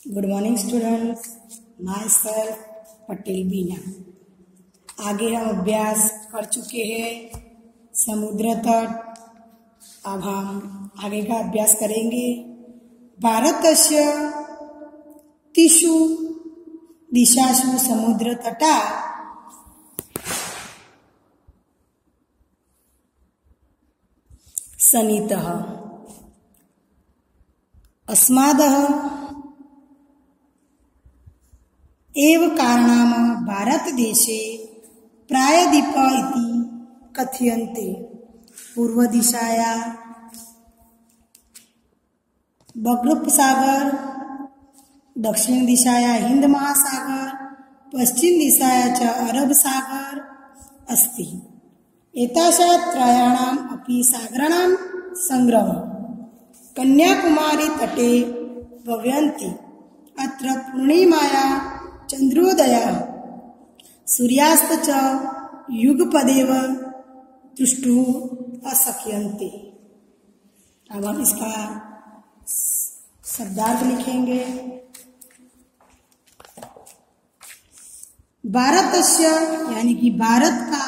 Good morning students, myself Patel Beena. आगे हम अभ्यास कर चुके हैं समुद्र तट। अब हम आगे का अभ्यास करेंगे। भारतस्य तिषु दिशासु समुद्र तटा सन्नितः अस्मादः एव कारणाम भारतदेशे प्रायद्वीप इति कथ्यन्ते। पूर्वदिशाया बंगोपसागर, दक्षिण दिशाया हिंद महासागर, पश्चिम दिशाया च अरब सागर अस्ति। एतासां त्रयाणाम् अपि सागराणां संगमः कन्याकुमारी तटे भवन्ति। अत्र पूर्णिमाया चंद्रोदयः सूर्यास्त च युगपदेव द्रष्टुम् अशक्यन्ते। अब हम इसका शब्दार्थ लिखेंगे। भारतस्य यानी कि भारत का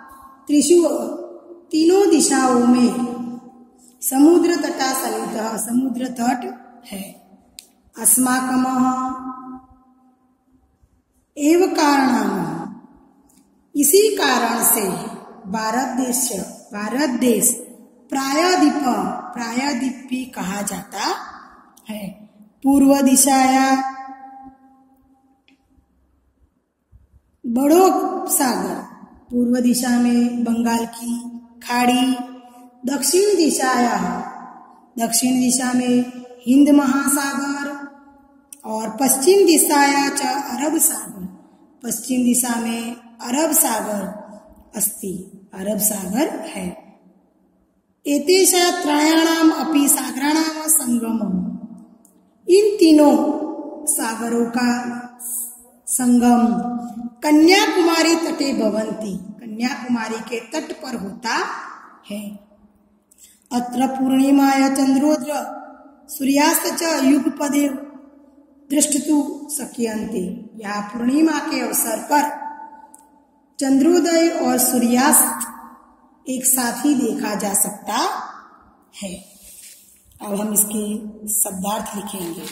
तीनों दिशाओं में समुद्र तटा सन्नितः समुद्र तट है। अस्माकमः एव कारणम इसी कारण से भारत देश प्रायद्वीप भी कहा जाता है। पूर्व दिशाया बड़ो सागर, पूर्व दिशा में बंगाल की खाड़ी, दक्षिण दिशा में हिंद महासागर और पश्चिम दिशाया च अरब सागर, पश्चिम दिशा में अरब सागर अस्ति, अरब सागर है। एतेषां त्रयाणाम् अपि सागराणां संगमः, इन तीनों सागरों का संगम कन्याकुमारी तटे भवन्ति, कन्याकुमारी के तट पर होता है। अत्र पूर्णिमाया चंद्रोदय सूर्यास्त च युगपदेव द्रष्टुं शक्यन्ते। यहाँ पूर्णिमा के अवसर पर चंद्रोदय और सूर्यास्त एक साथ ही देखा जा सकता है। अब हम इसके शब्दार्थ लिखेंगे।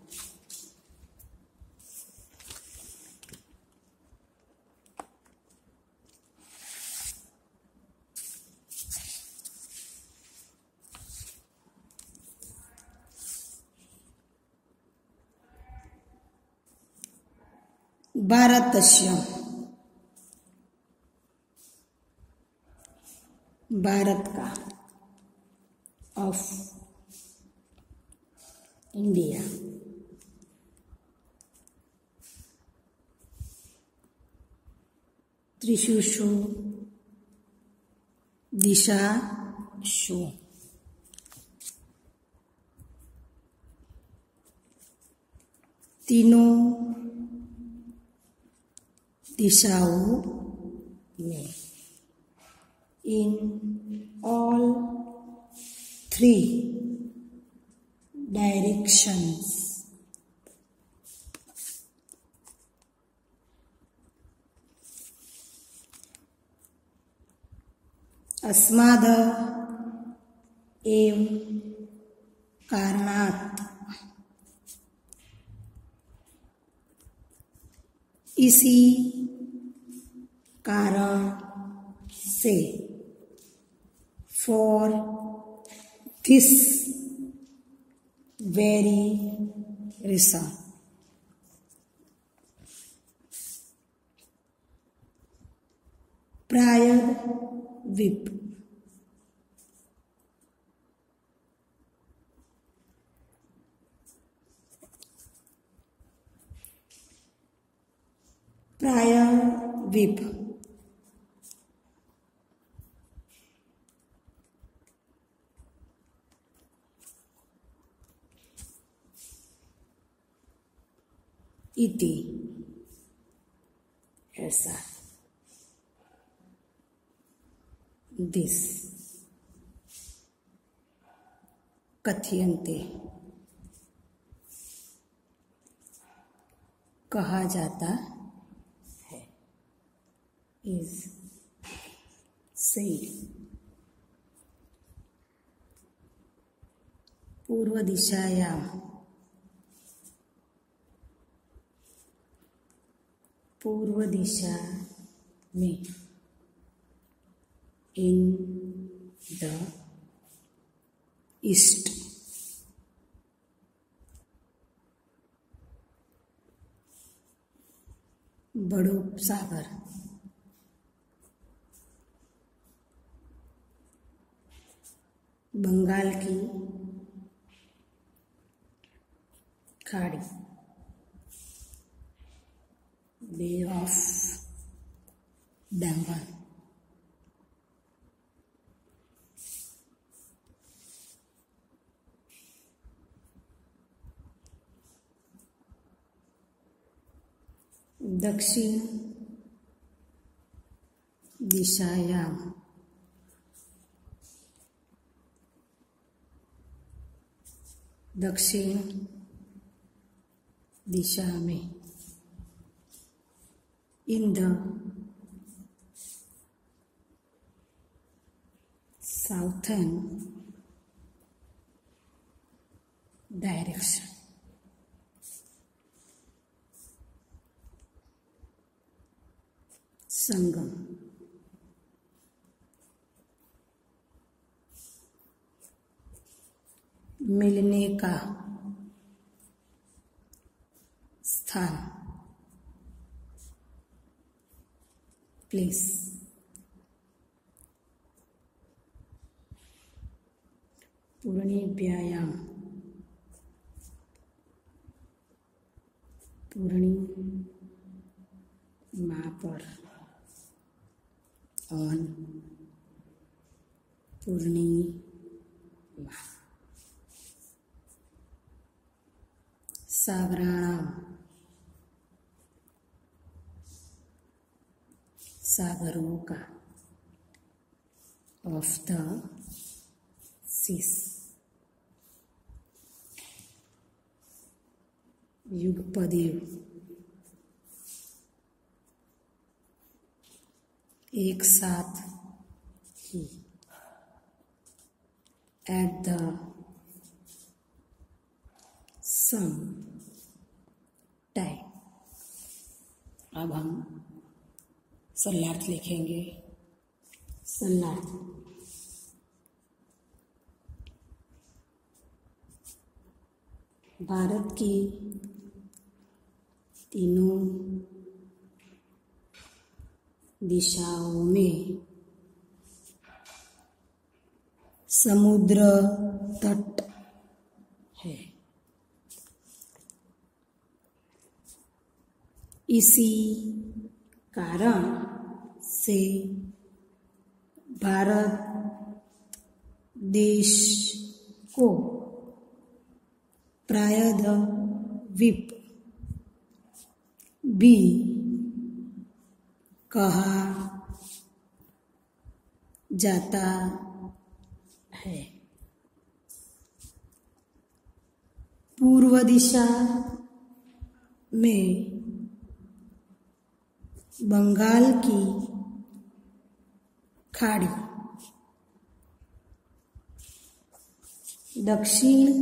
भारतस्य, भारत का, ऑफ इंडिया, त्रिषु दिशासु तीनों दिशाओं में, इन ऑल थ्री डायरेक्शंस, अस्मादः एव कारणात्, इसी कारण से, फॉर दिस वेरी रीजन, प्रायद्वीप, प्रायद्वीप इति, ऐसा, दिस कथ्यन्ते। कहा जाता है, इज सेड। पूर्व दिशायां, पूर्व दिशा में, इन द ईस्ट। बड़ो सागर, बंगाल की खाड़ी, बे ऑफ बंगाल। दक्षिण दिशायां, दक्षिण दिशा में, इन द साउथर्न डायरेक्शन। संगम, मिलने का स्थान, प्लेस। पूर्णी व्यायाम, पूर्णिमा पर, ऑन पूर्णिमा। सागराणाम, सागरों का, ऑफ द सीस। युगपदेव, एक साथ ही, एट द सम टाइम। अब हम सरलार्थ लिखेंगे। सरलार्थ, भारत की तीनों दिशाओं में समुद्र तट है। इसी कारण से भारत देश को प्रायद्वीप भी कहा जाता है। पूर्व दिशा में बंगाल की खाड़ी, दक्षिण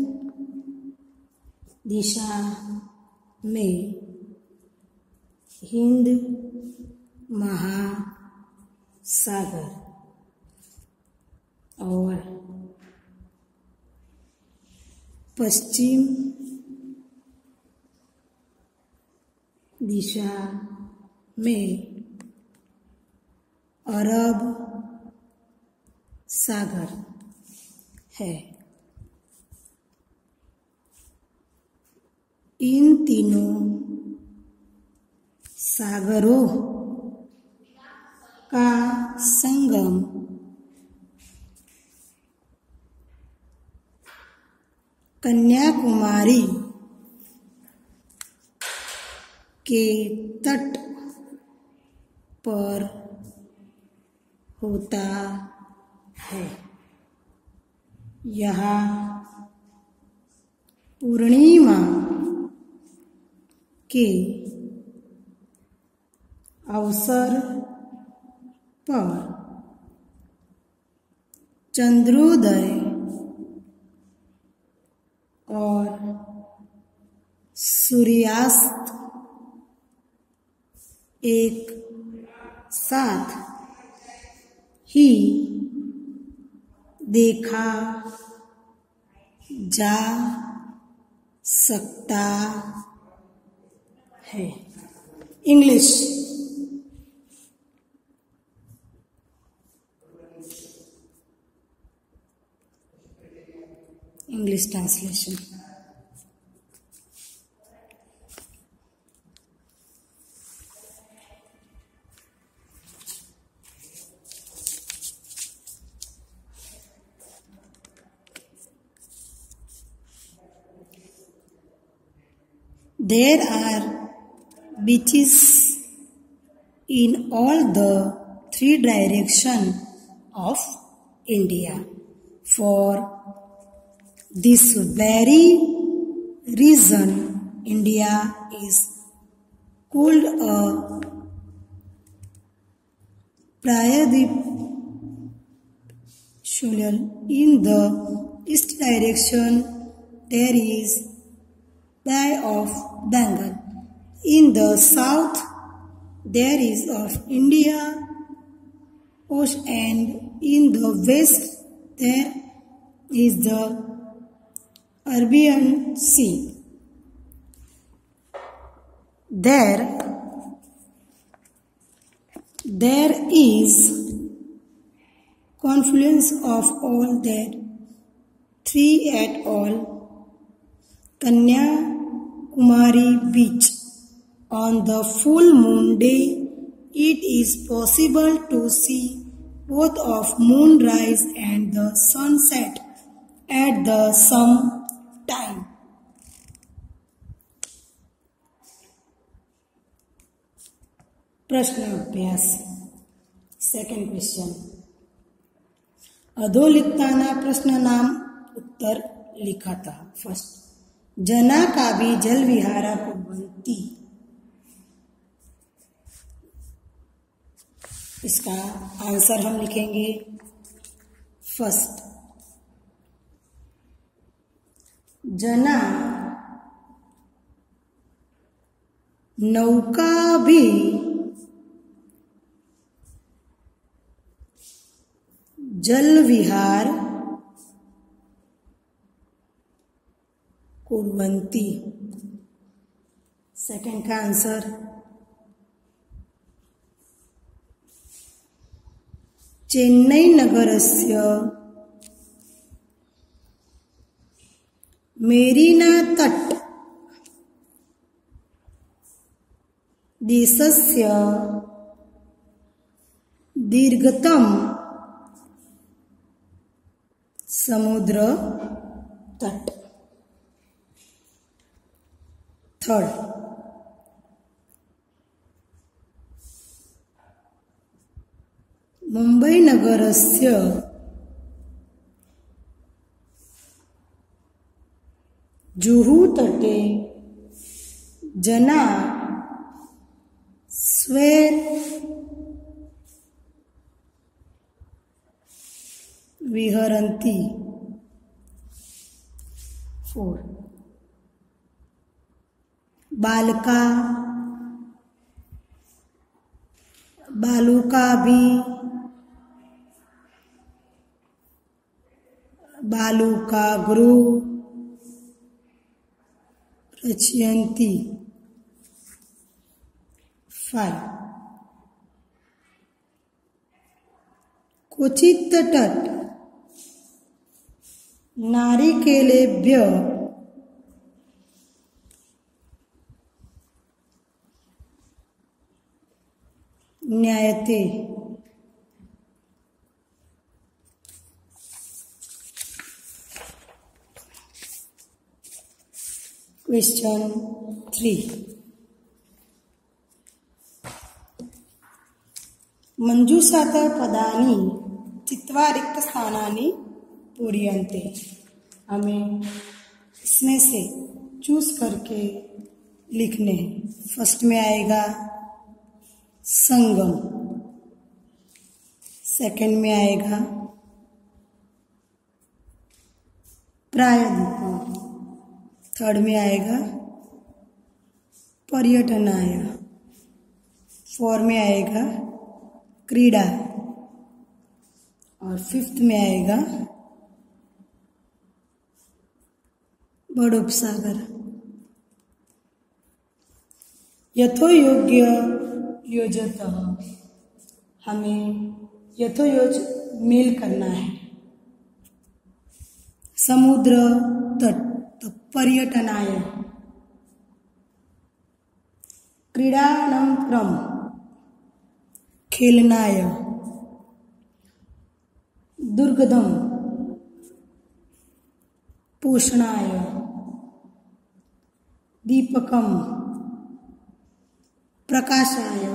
दिशा में हिंद महासागर और पश्चिम दिशा में अरब सागर है। इन तीनों सागरों का संगम कन्याकुमारी के तट पर होता है। यहाँ पूर्णिमा के अवसर पर चंद्रोदय और सूर्यास्त एक साथ ही देखा जा सकता है। English. English translation. There are beaches in all the three directions of India. For this very reason, India is called a Prayadip. In the east direction, there is Bay of Bengal. In the south, there is of India Ocean, and in the west, there is the Arabian Sea. There is confluence of all that three at all Kanyakumari beach. On the full moon day, it is possible to see both of moonrise and the sunset at the same time. प्रश्न अभ्यास। Second question. अधोलिखिताना प्रश्न नाम उत्तर लिखा था। First, जना कावी जल विहारा कुर्वन्ति। इसका आंसर हम लिखेंगे। फर्स्ट, जना नौका भी जल विहार कुर्वन्ति। सेकंड का आंसर, चेन्नई नगरस्य मेरीना तट देशस्य दीर्घतम समुद्र तट। थर्ड, मुंबई नगरस्य जुहू तटे जना स्वैर विहरन्ति। 4, बालका बालुका भी बालुका गुरु रचयन्ति। 5, क्वचित् तट नारिकेलेभ्य ज्ञायते। क्वेश्चन 3, मंजूषात पदानि चित्वा रिक्त स्थानानि पूर्यन्ते। हमें इसमें से चूज करके लिखने हैं। फर्स्ट में आएगा संगम। सेकंड में आएगा प्रायद्वीप। थर्ड में आएगा पर्यटनाय। फोर में आएगा क्रीड़ा। और फिफ्थ में आएगा बड़ोपसागर। यथोयोग्य योजतः, हमें यथोयोज मेल करना है। समुद्र तट तो पर्यटनाय। क्रीडानंतरम खेलनाय। दुर्गदम पोषणाय। दीपकम प्रकाशाय।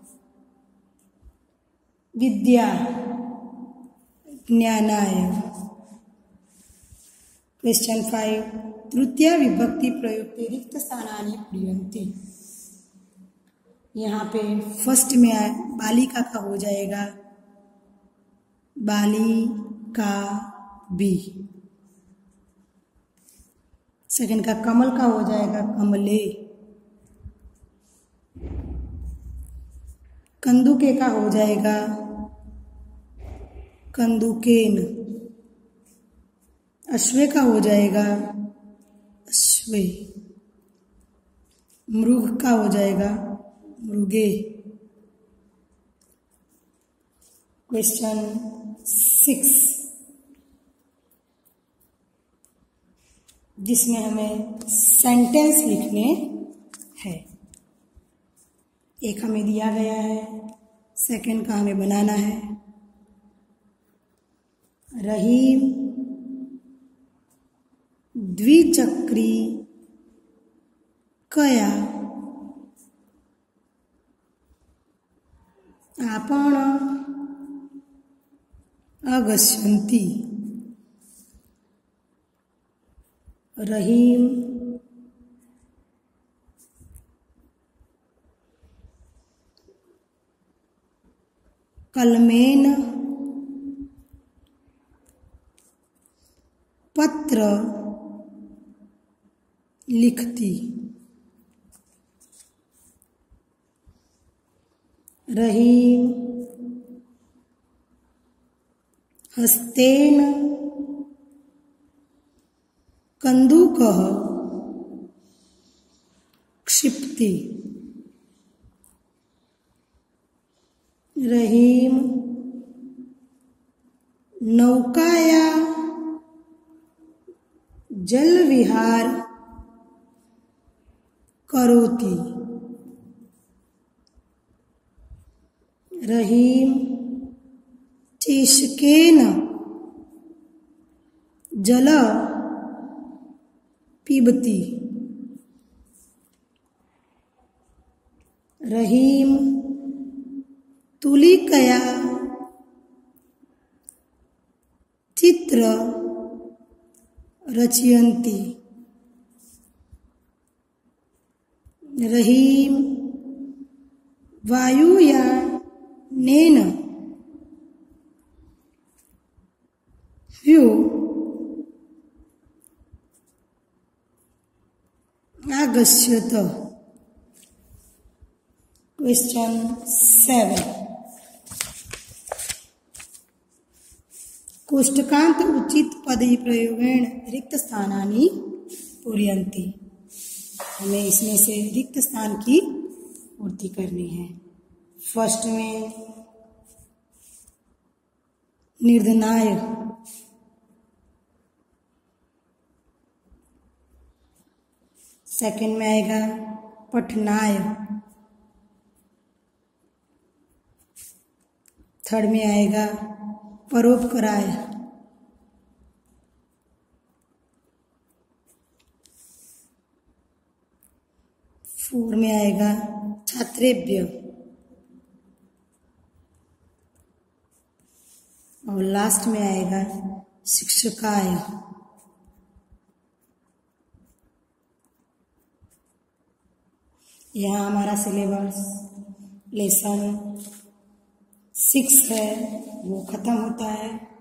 विद्या ज्ञानाय। क्वेश्चन 5, तृतीया विभक्ति प्रयुक्ते रिक्त स्थानानि पूरयन्ति। यहाँ पे फर्स्ट में बालिका का हो जाएगा बालिका बी। सेकंड का कमल का हो जाएगा कमले। कंदुके का हो जाएगा कंदुकेन। अश्वे का हो जाएगा अश्वे। मृग का हो जाएगा मृगे। क्वेश्चन 6, जिसमें हमें सेंटेंस लिखने हैं। एक हमें दिया गया है, सेकंड का हमें बनाना है। रहीम द्विचक्री कया आपण अगच्छन्ति। रहीम कलमेन पत्र लिखती। रहीम हस्तेन कंदुकः क्षिपति। रहीम नौकाया जलविहार करोति। रहीम चेशकेन जल पिबति। रहीम तुलिकया चित्र रचयन्ति। रहीम वायुयानेन व्यू आगच्छत। क्वेश्चन 7, कोष्टकांत उचित पदवी प्रयोगेण रिक्त स्थानानि पूरयन्ति। हमें इसमें से रिक्त स्थान की पूर्ति करनी है। फर्स्ट में निर्धनाय। सेकंड में आएगा पठनाय। थर्ड में आएगा परोपकाराय। फोर में आएगा छात्रेभ्य। और लास्ट में आएगा शिक्षकाय। यहाँ हमारा सिलेबस लेसन 6 है वो ख़त्म होता है।